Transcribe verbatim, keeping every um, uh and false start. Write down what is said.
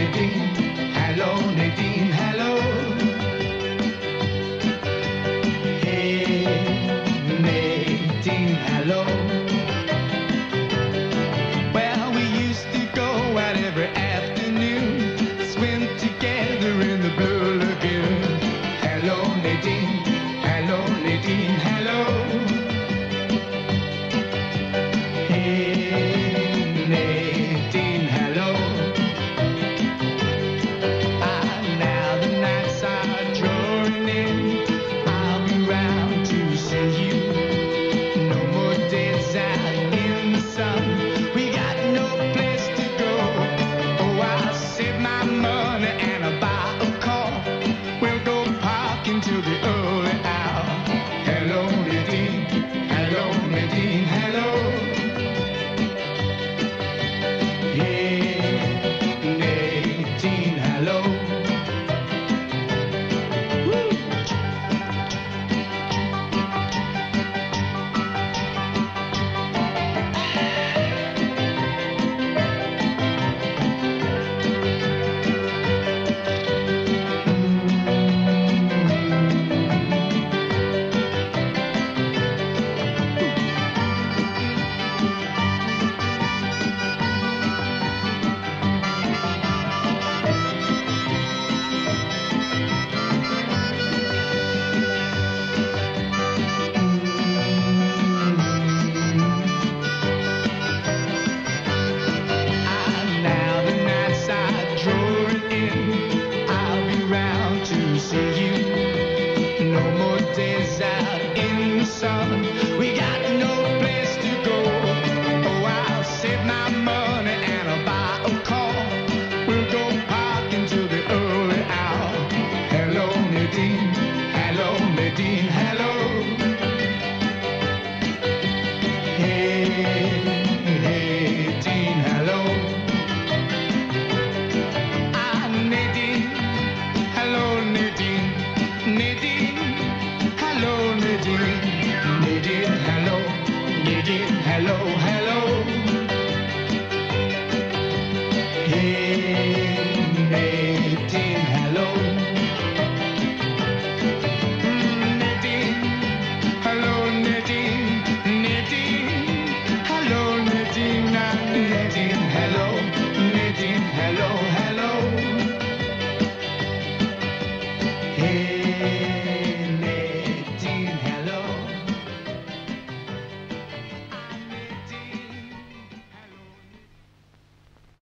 Nadine, hello Nadine, hello. Hey Nadine, hello. Well, we used to go out every afternoon, swim together in the blue lagoon. Hello Nadine, hello Nadine, hello. Hey Nadine, hello. Ah, now the nights are drawing in, I'll be round to see you. No more days out in the sun, we got no place to go. Oh, I'll save my money and I'll buy a car. We'll go parking till the early hour. Hello Nadine, hello Nadine, hello. Hey Nadine, hello. Woo. See you. No more days out in the sun.